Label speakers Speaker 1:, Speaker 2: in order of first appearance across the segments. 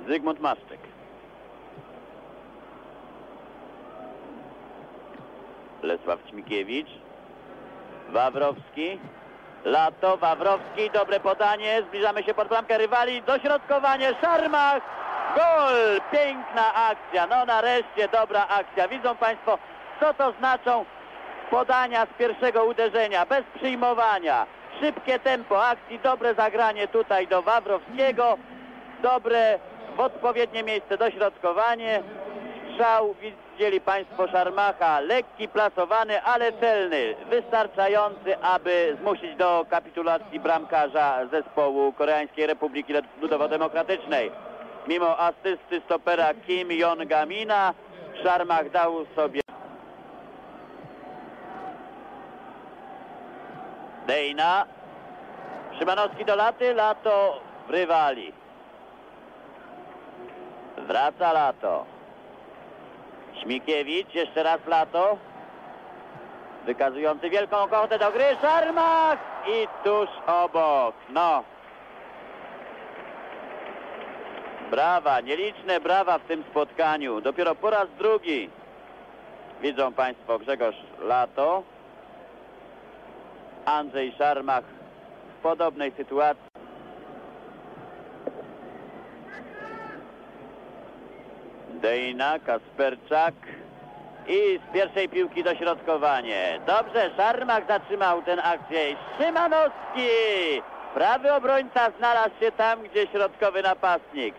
Speaker 1: Zygmunt Maszczyk. Lesław Ćmikiewicz. Wawrowski. Lato, Wawrowski, dobre podanie, zbliżamy się pod bramkę rywali, dośrodkowanie, Szarmach, gol, piękna akcja, no nareszcie dobra akcja. Widzą Państwo, co to znaczą podania z pierwszego uderzenia, bez przyjmowania, szybkie tempo akcji, dobre zagranie tutaj do Wawrowskiego, dobre w odpowiednie miejsce dośrodkowanie, strzał, widzieli Państwo Szarmacha, lekki, plasowany, ale celny, wystarczający, aby zmusić do kapitulacji bramkarza zespołu Koreańskiej Republiki Ludowo-Demokratycznej. Mimo asysty stopera Kim Jong-mina, Szarmach dał sobie... Dejna, Szymanowski do Laty, Lato w rywali. Wraca Lato. Ćmikiewicz, jeszcze raz Lato, wykazujący wielką ochotę do gry, Szarmach i tuż obok, no. Brawa, nieliczne brawa w tym spotkaniu, dopiero po raz drugi. Widzą Państwo Grzegorz Lato, Andrzej Szarmach w podobnej sytuacji. Dejna, Kasperczak i z pierwszej piłki dośrodkowanie. Dobrze, Szarmach zatrzymał tę akcję. Szymanowski! Prawy obrońca znalazł się tam, gdzie środkowy napastnik.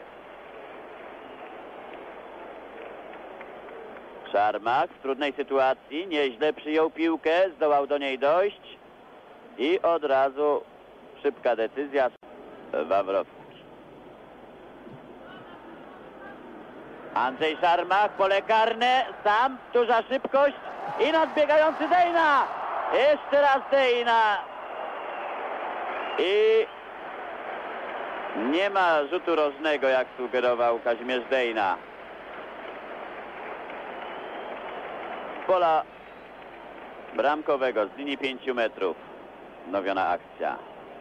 Speaker 1: Szarmach w trudnej sytuacji, nieźle przyjął piłkę, zdołał do niej dojść i od razu szybka decyzja. Wawrowski. Andrzej Szarmach, pole karne, sam, duża szybkość i nadbiegający Dejna. Jeszcze raz Dejna. I nie ma rzutu rożnego, jak sugerował Kazimierz Dejna. Pola bramkowego z linii 5 metrów. Nowiona akcja.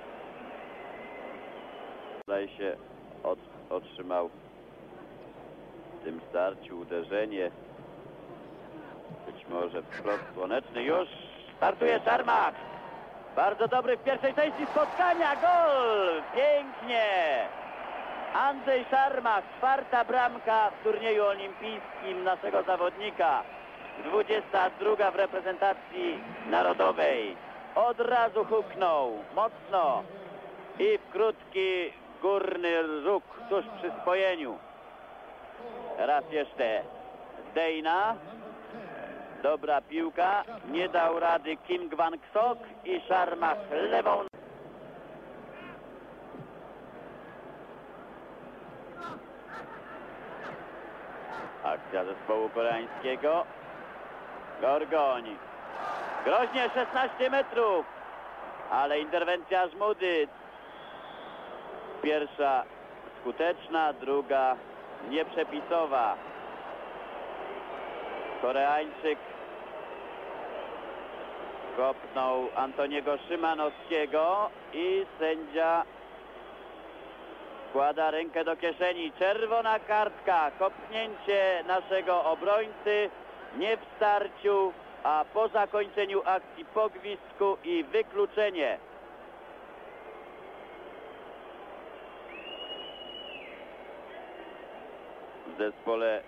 Speaker 1: Zdaje się, otrzymał w tym starciu uderzenie. Być może wprost słoneczny. Już startuje Szarmach. Bardzo dobry w pierwszej części spotkania. Gol! Pięknie! Andrzej Szarmach, czwarta bramka w turnieju olimpijskim naszego zawodnika. 22 w reprezentacji narodowej. Od razu huknął mocno i w krótki górny róg tuż przy spojeniu. Raz jeszcze Dejna. Dobra piłka. Nie dał rady Kim Gwang-sok i Szarmach lewą. Akcja zespołu koreańskiego. Gorgoń. Groźnie 16 metrów. Ale interwencja Żmudy. Pierwsza skuteczna, druga nieprzepisowa. Koreańczyk kopnął Antoniego Szymanowskiego i sędzia wkłada rękę do kieszeni. Czerwona kartka, kopnięcie naszego obrońcy nie w starciu, a po zakończeniu akcji po gwizdku i wykluczenie. W zespole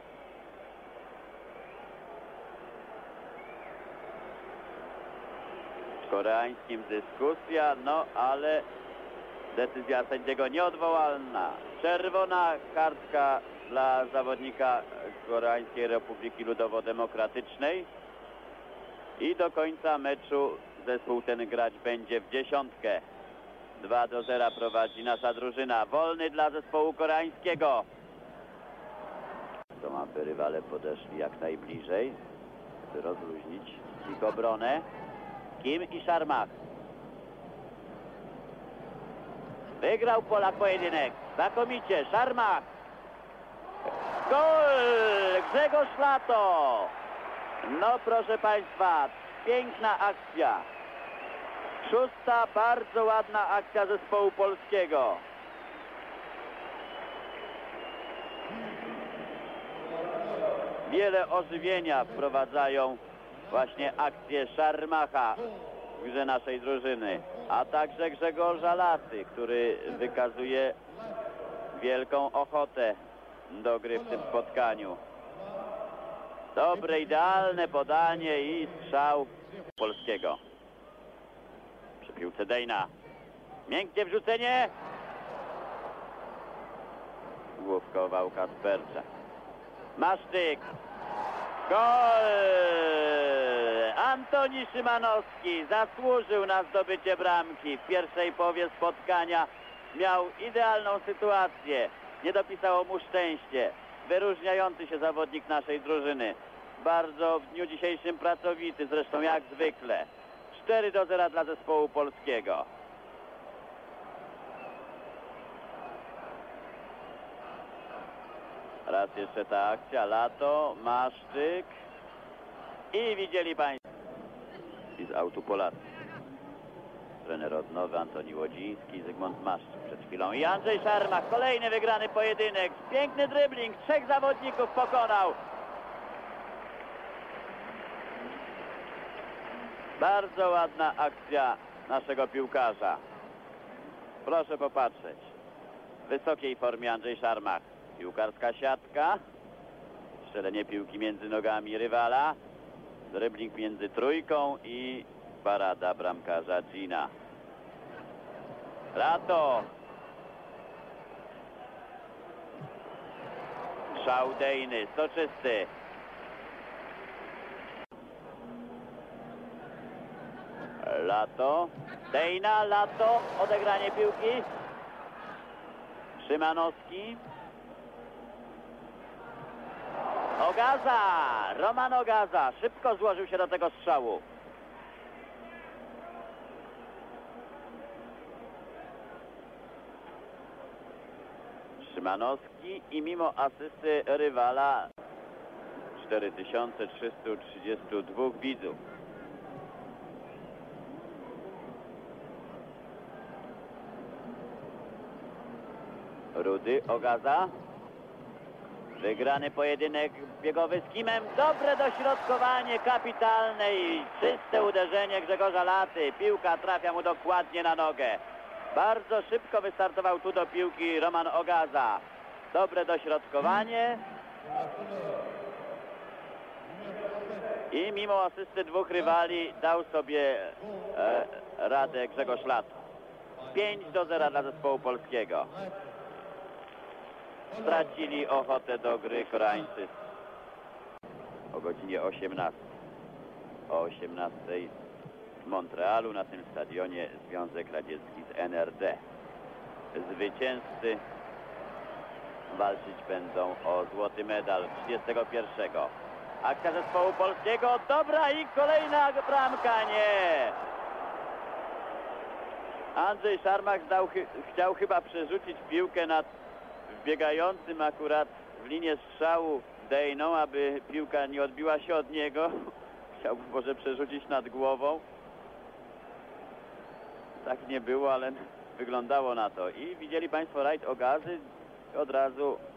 Speaker 1: koreańskim dyskusja, no ale decyzja sędziego nieodwołalna. Czerwona kartka dla zawodnika Koreańskiej Republiki Ludowo-Demokratycznej i do końca meczu zespół ten grać będzie w dziesiątkę. 2-0 prowadzi nasza drużyna. Wolny dla zespołu koreańskiego. To aby rywale podeszli jak najbliżej, by rozluźnić ich obronę. Kim i Szarmach. Wygrał Polak pojedynek. Znakomicie. Szarmach. Gol! Grzegorz Lato. No proszę Państwa, piękna akcja. Szósta, bardzo ładna akcja zespołu polskiego. wiele ożywienia wprowadzają właśnie akcje Szarmacha w grze naszej drużyny, a także Grzegorza Laty, który wykazuje wielką ochotę do gry w tym spotkaniu. Dobre, idealne podanie i strzał polskiego. Przy piłce Dejna. Miękkie wrzucenie. Główkował Kasperczak. Maszczyk. Gol! Antoni Szymanowski zasłużył na zdobycie bramki. W pierwszej połowie spotkania miał idealną sytuację. Nie dopisało mu szczęście. Wyróżniający się zawodnik naszej drużyny. Bardzo w dniu dzisiejszym pracowity, zresztą jak zwykle. 4-0 dla zespołu polskiego. Raz jeszcze ta akcja, Lato, Maszczyk i widzieli Państwo i z autu Polacy. Trener odnowy Antoni Łodziński, Zygmunt Maszczyk przed chwilą i Andrzej Szarmach, kolejny wygrany pojedynek, piękny dribbling, 3 zawodników pokonał. Bardzo ładna akcja naszego piłkarza. Proszę popatrzeć. W wysokiej formie Andrzej Szarmach. Piłkarska siatka. Strzelenie piłki między nogami rywala. Dribbling między trójką i parada bramkarza Gina. Lato. Strzał Dejny, soczysty. Lato. Dejna, Lato. Odegranie piłki. Szymanowski. Ogaza! Roman Ogaza szybko złożył się do tego strzału. Szymanowski i mimo asysty rywala 4332 widzów. Rudy, Ogaza. Wygrany pojedynek biegowy z Kimem. Dobre dośrodkowanie, kapitalne i czyste uderzenie Grzegorza Laty. Piłka trafia mu dokładnie na nogę. Bardzo szybko wystartował tu do piłki Roman Ogaza. Dobre dośrodkowanie. I mimo asysty 2 rywali dał sobie radę Grzegorz Lato. 5-0 dla zespołu polskiego. Stracili ochotę do gry Koreańczycy. O godzinie 18. O 18 w Montrealu na tym stadionie Związek Radziecki z NRD. Zwycięzcy walczyć będą o złoty medal 31. Akcja zespołu polskiego. Dobra i kolejna bramka. Nie! Andrzej Szarmach chciał chyba przerzucić piłkę nad wbiegającym akurat w linię strzału Dejną, aby piłka nie odbiła się od niego. Chciałby może przerzucić nad głową. Tak nie było, ale wyglądało na to. I widzieli Państwo rajd Ogazy. Od razu